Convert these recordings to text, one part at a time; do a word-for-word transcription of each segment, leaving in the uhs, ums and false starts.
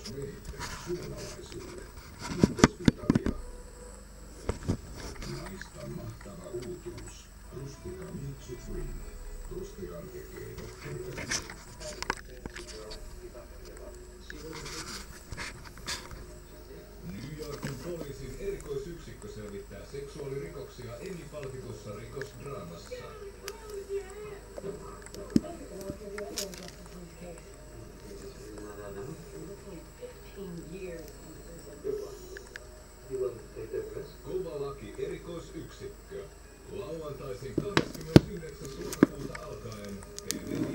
New Yorkin poliisin erikoisyksikkö selvittää seksuaalirikoksia Emmy-palkitussa rikosdraamassa. Kova laki erikoisyksikkö. Lauantaisin kahdeskymmenesyhdeksäs lokakuuta alkaen T V.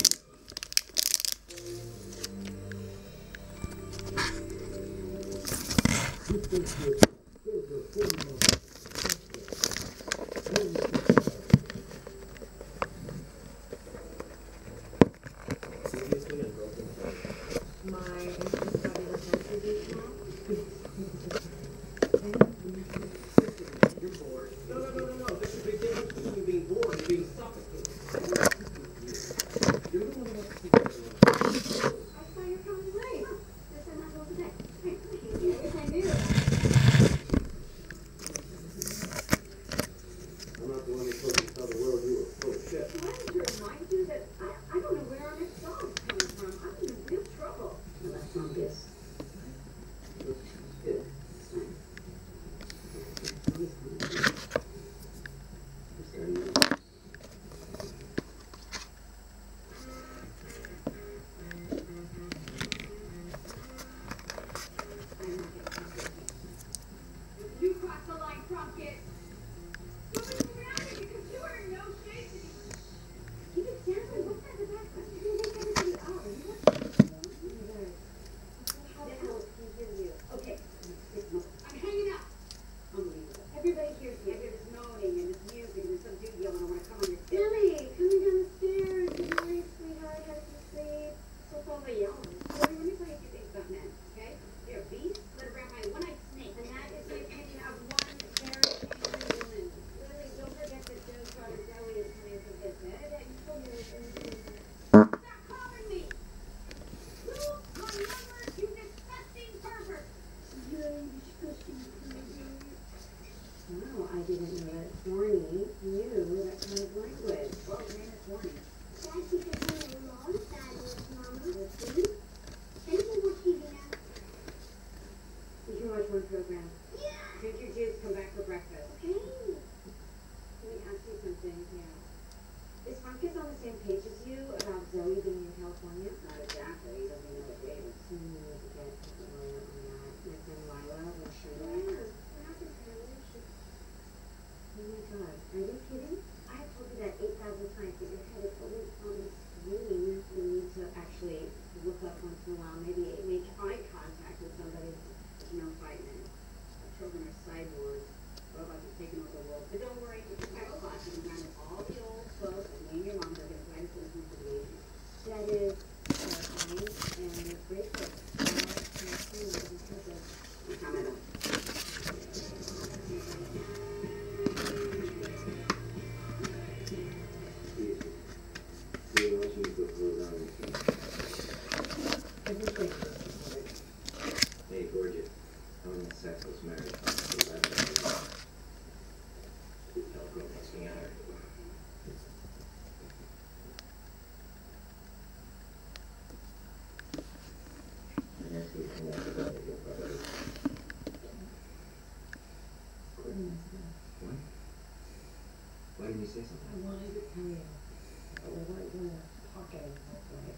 Why didn't you say something? I wanted to tell you, but we weren't going to talk anymore, right?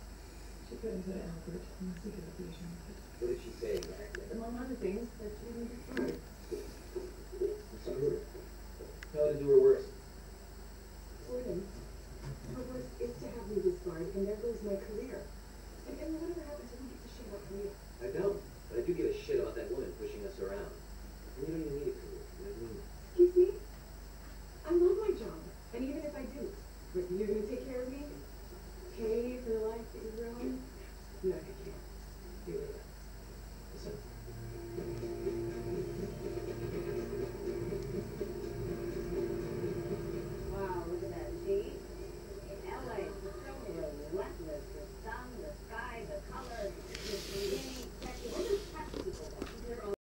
She couldn't put Albert in the secret patient. What did she say exactly? Among other things, that she was disbarred. Screw her. Tell her to do her worst. Gordon, her worst is to have me disbarred, and there goes my career.